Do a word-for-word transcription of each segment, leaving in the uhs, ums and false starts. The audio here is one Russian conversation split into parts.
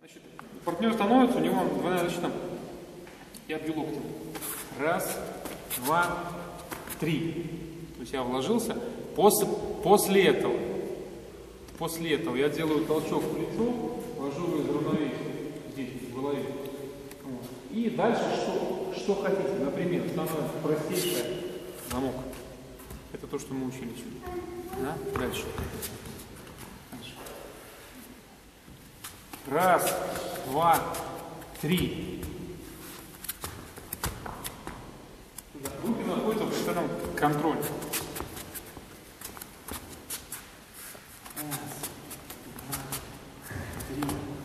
Значит, партнер становится, у него двойная защита. Я бью локтем. Раз, два, три. То есть я вложился. После, после этого, после этого я делаю толчок в плечо, вложу его из равновесия здесь, в голове. Вот. И дальше что, что хотите. Например, становится простейший замок. Это то, что мы учили сегодня. Да? Дальше. Дальше. Раз, два, три. Руки находятся в постоянном контроле. Раз, два, три.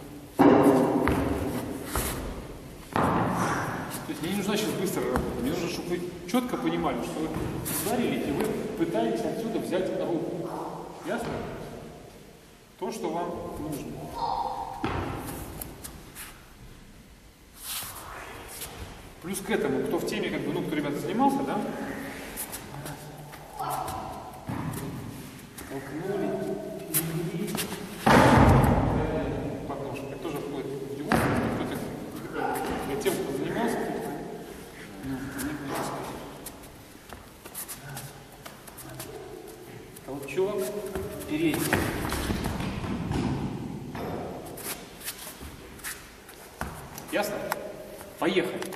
То есть мне не нужно сейчас быстро работать. Мне нужно, чтобы вы четко понимали, что вы ударили, и вы пытаетесь отсюда взять руку. Ясно? То, что вам нужно. Плюс к этому, кто в теме, как бы, ну, кто, ребята, занимался, да? Толкнули, перевели, подножка. Это тоже входит в его, кто-то, для тех, кто занимался, ну, толчок, передний. Ясно? Поехали.